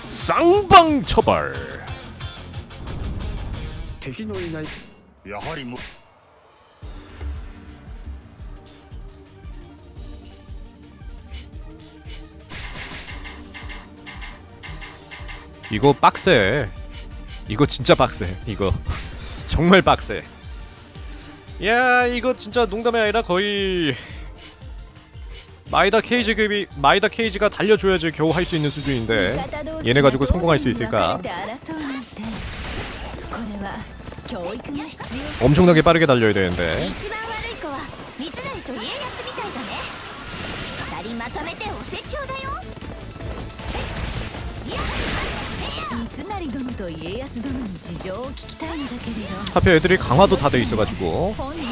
쌍방 처벌. 敵のいないやはりも 이거 빡세. 이거 진짜 빡세. 이거 정말 빡세. 야, 이거 진짜 농담이 아니라 거의 마이다 케이지급이, 마이다 케이지가 달려줘야지 겨우 할 수 있는 수준인데 얘네 가지고 성공할 수 있을까? 엄청나게 빠르게 달려야 되는데. 하필 애들이 강화도 다 돼 있어가지고.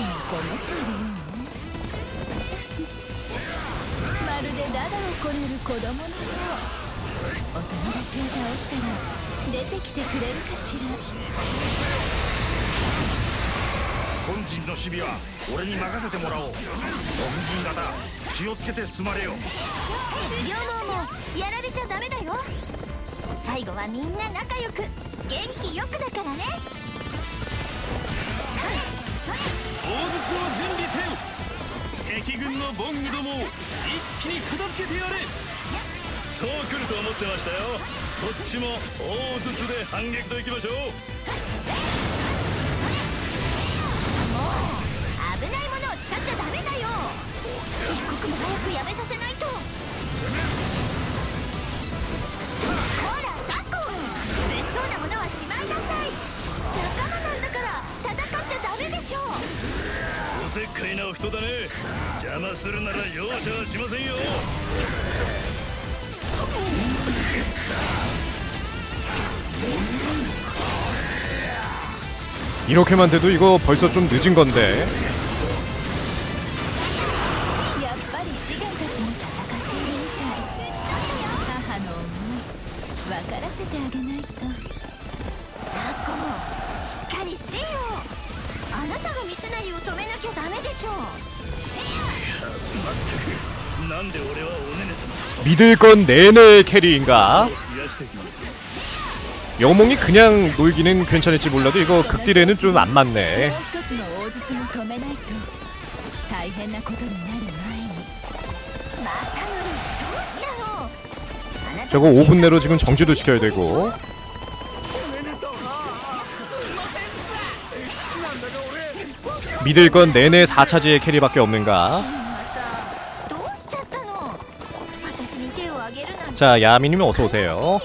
이렇게만 돼도 이거 벌써 좀 늦은 건데. 믿을 건 내내 캐리인가? 영몽이 그냥 놀기는 괜찮을지 몰라도 이거 극딜에는 좀 안 맞네. 저거 5분 내로 지금 정지도 시켜야 되고. 믿을 건 내내 4차지의 캐리밖에 없는가? 자, 야미님 어서오세요.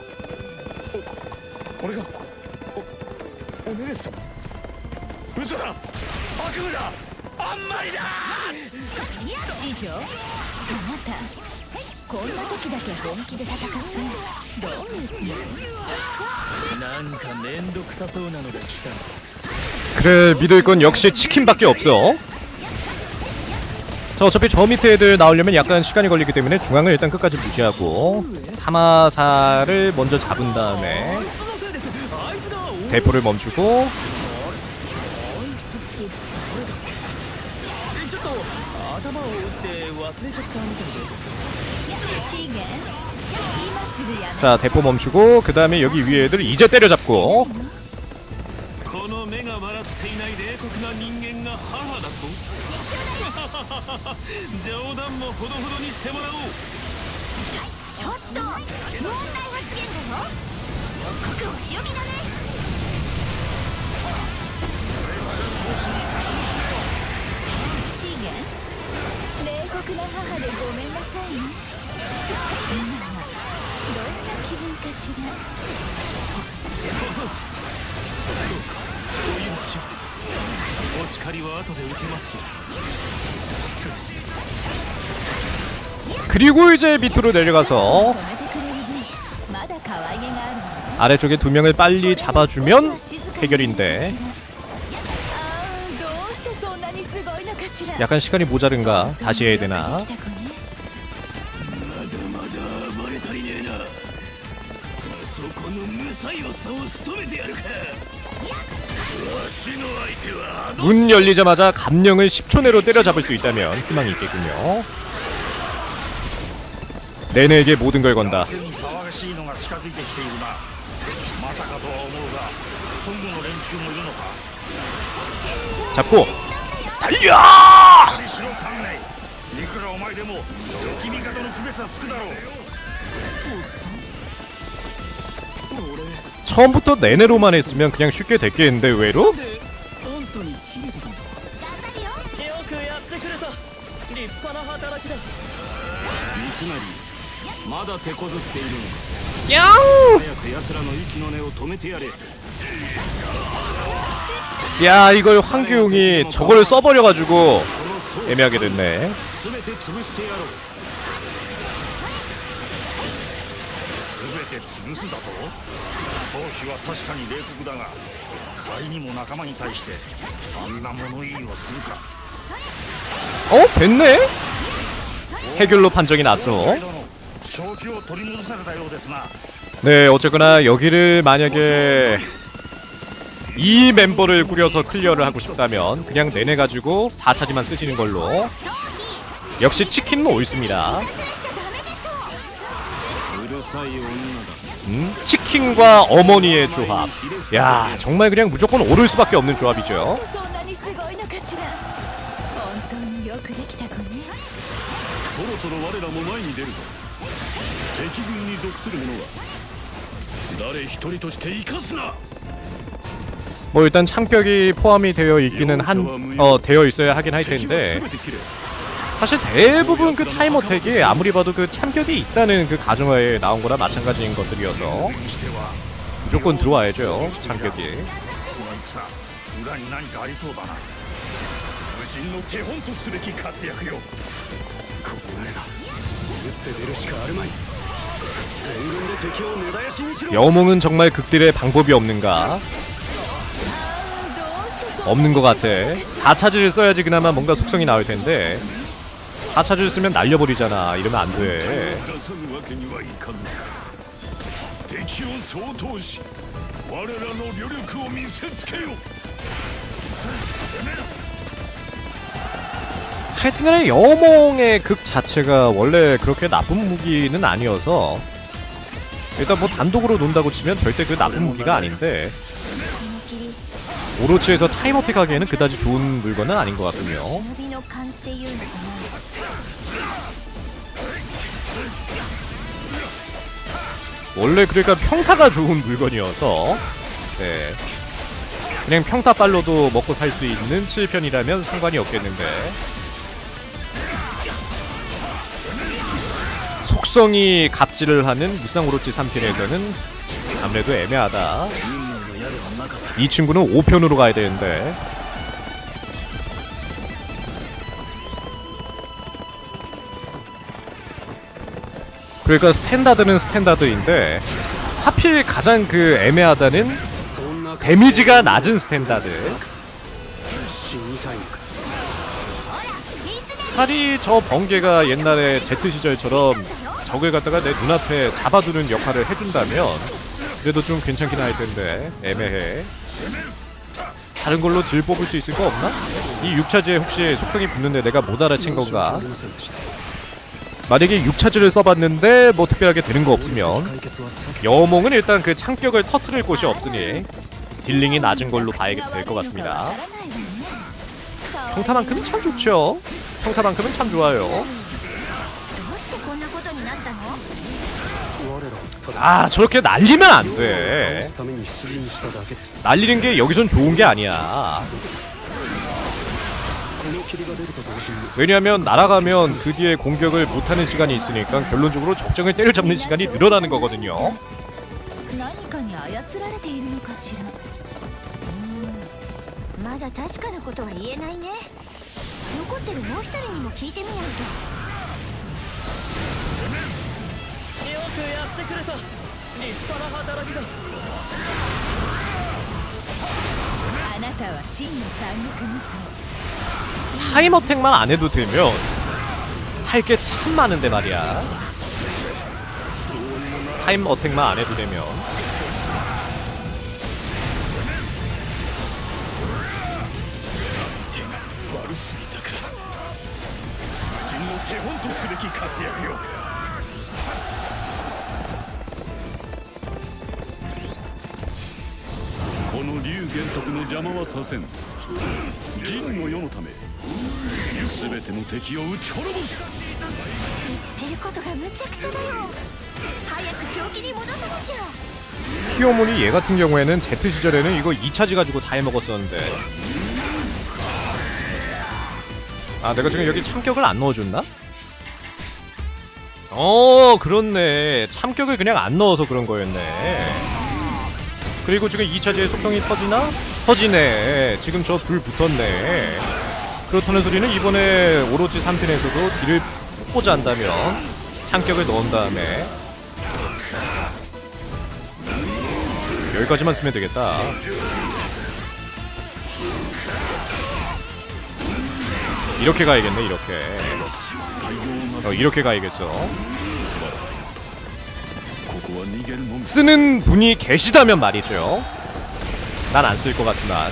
그래, 믿을 건 역시 치킨밖에 없어. 자, 어차피 저 밑에 애들 나오려면 약간 시간이 걸리기 때문에 중앙을 일단 끝까지 무시하고 사마사를 먼저 잡은 다음에 대포를 멈추고 자, 대포 멈추고 그 다음에 여기 위에 애들 이제 때려잡고. 그리고 이제 밑으로 내려가서 아래쪽에 두 명을 빨리 잡아주면 해결인데 약간 시간이 모자른가? 다시 해야 되나? 문 열리자마자 감령을 10초 내로 때려잡을 수 있다면 희망이 있겠군요. 내내에게 모든 걸 건다. 近づいてきているな。まさかとは思うが孫悟の連中もいるのか。 잡고 달려! しろ観念。いくらお前でも君方の区別はつくだろう。 처음부터 내내로만 했으면 그냥 쉽게 됐겠는데 의외로? よくやってくれた。立派な働きだ。 三成まだ手こずっているのか。 야! 早く奴らの息の根を止めてやれ。 야, 이걸 황규용이 저걸 써버려가지고 애매하게 됐네. 全て潰してやろう。全て潰すだと。王妃は確かに冷酷だが、仮にも仲間に対してあんな物言いをするか。 됐네? 해결로 판정이 났어. 正気を取り戻されたようですな。 네, 어쨌거나 여기를 만약에 이 멤버를 꾸려서 클리어를 하고 싶다면 그냥 내내 가지고 4차지만 쓰시는 걸로. 역시 치킨은 옳습니다. うるさい女だ。 치킨과 어머니의 조합. 야, 정말 그냥 무조건 오를 수밖에 없는 조합이죠. そんなにすごいのかしら。本当によくできた子ね。 そろそろ我らも前に出るぞ。敵軍に属する者は誰一人として生かすな。 뭐 일단 참격이 포함이 되어 있기는 되어 있어야 하긴 할 텐데 사실 대부분 그 타임어택이 아무리 봐도 그 참격이 있다는 그 가정하에 나온 거나 마찬가지인 것들이어서 무조건 들어와야죠, 참격이. 裏に何かありそうだな。無人の手本とすべき活躍よ。これだ。打って出るしかあるまい。全軍で敵を根絶やしにしろ。 여몽은 정말 극딜의 방법이 없는가? 없는 것 같아. 4차지를 써야지 그나마 뭔가 속성이 나올 텐데 4차지를 쓰면 날려버리잖아. 이러면 안 돼. 敵を総統し我らの旅力を見せつけよ。 하여튼간에 여몽의 극 자체가 원래 그렇게 나쁜 무기는 아니어서 일단 뭐 단독으로 논다고 치면 절대 그 나쁜 무기가 아닌데 오로치에서 타임어택 하기에는 그다지 좋은 물건은 아닌 것 같군요. 忍びの勘っていうのかな。 원래 그러니까 평타가 좋은 물건이어서 네. 그냥 평타빨로도 먹고 살 수 있는 7편이라면 상관이 없겠는데 속성이 갑질을 하는 무쌍 오로치 3편에서는 아무래도 애매하다. 이 친구는 5편으로 가야 되는데 그러니까 스탠다드는 스탠다드인데 하필 가장 그 애매하다는 데미지가 낮은 스탠다드. 차라리 저 번개가 옛날에 Z 시절처럼 적을 갖다가 내 눈앞에 잡아두는 역할을 해준다면 그래도 좀 괜찮긴 할 텐데 애매해. 다른 걸로 딜 뽑을 수 있을 거 없나? 이 6차지에 혹시 속성이 붙는데 내가 못 알아챈 건가? 만약에 6차지를 써봤는데 뭐 특별하게 되는 거 없으면 여몽은 일단 그 창격을 터트릴 곳이 없으니 딜링이 낮은 걸로 봐야 될 것 같습니다. 평타만큼은 참 좋죠. 평타만큼은 참 좋아요. どうしてこんなことになったの？ 아 저렇게 날리면 안 돼. 날리는 게 여기선 좋은 게 아니야. 왜냐하면 날아가면 그 뒤에 공격을 못하는 시간이 있으니까 결론적으로 적정을 때려잡는 시간이 늘어나는 거거든요. 何かに操られているのかしら。まだ確かなことは言えないね。残ってるもう一人にも聞いてみないと。 よくやってくれた。立派な働きだ。 あなたは真の三国無双。 타임어택만 안 해도 되면 할 게 참 많은데 말이야. 타임어택만 안 해도 되면 得の邪魔はさせん。仁の世のため全ての敵を撃ち滅ぼす。 言ってることがむちゃくちゃだよ。早く正気に戻さなきゃ。 키오모니 얘 같은 경우에는 Z 시절에는 이거 2차지 가지고 다 해먹었었는데. 아, 내가 지금 여기 참격을 안 넣어줬나? 그렇네. 참격을 그냥 안 넣어서 그런 거였네. 그리고 지금 2차지의 속성이 터지나? 터지네. 지금 저 불 붙었네. 그렇다는 소리는 이번에 오로지 3편에서도 딜을 뽑고자 한다면 참격을 넣은 다음에 여기까지만 쓰면 되겠다. 이렇게 가야겠네. 이렇게. 이렇게 가야겠어. 쓰는 분이 계시다면 말이죠. 난 안 쓸 것 같지만.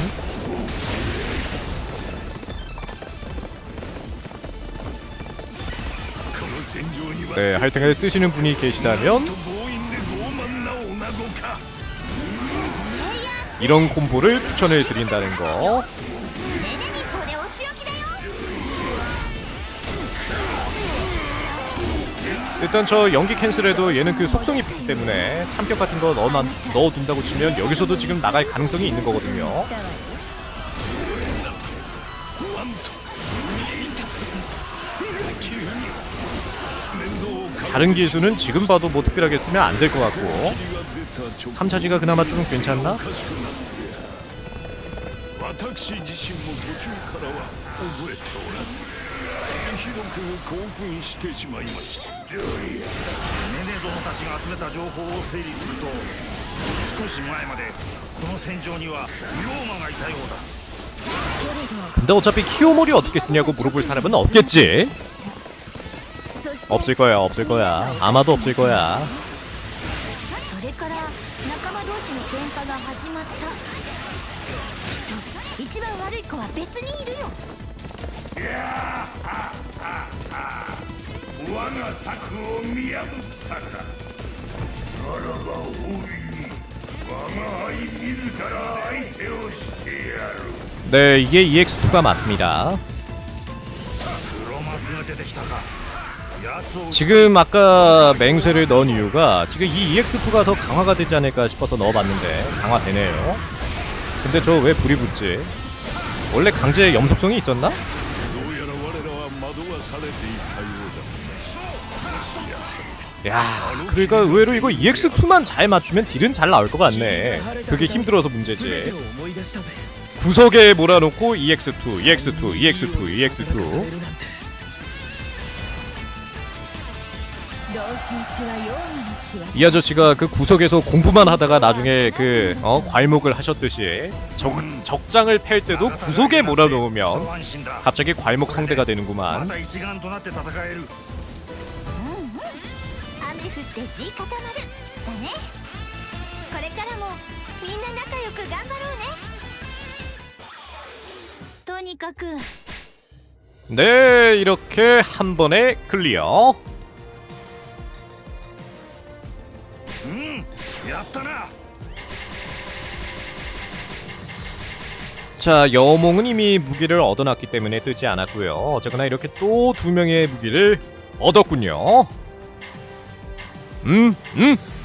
네, 하여튼 쓰시는 분이 계시다면 이런 콤보를 추천을 드린다는 거. 일단 저 연기 캔슬해도 얘는 그 속성이 있기 때문에 참격 같은 거 넣어둔다고 치면 여기서도 지금 나갈 가능성이 있는 거거든요. 다른 기수는 지금 봐도 뭐 특별하게 쓰면 안 될 것 같고 3차지가 그나마 좀 괜찮나? 근데 어차피 키오모리 어떻게 쓰냐고 물어볼 사람은 없겠지? 없을 거야, 없을 거야. 아마도 없을 거야. それから仲間同士の喧嘩が始まった。一番悪い子は別にいるよ。 我が策を見破ったか。ならば大いに我が愛自ら相手をしてやる。 네, 이게 EX2가 맞습니다. 지금 아까 맹세를 넣은 이유가 지금 이 EX2가 더 강화가 되지 않을까 싶어서 넣어봤는데 강화되네요. 근데 저 왜 불이 붙지? 원래 강제 염속성이 있었나? 야, 그러니까 의외로 이거 EX2만 잘 맞추면 딜은 잘 나올 것 같네. 그게 힘들어서 문제지. 구석에 몰아놓고 EX2, EX2, EX2, EX2. 이 아저씨가 그 구석에서 공부만 하다가 나중에 그 괄목을 하셨듯이 적장을 팰 때도 구석에 몰아놓으면 갑자기 괄목 상대가 되는구만. 네, 이렇게 한 번에 클리어. 자, 여몽은 이미 무기를 얻어놨기 때문에 뜨지 않았고요. 어쨌거나 이렇게 또 2명의 무기를 얻었군요.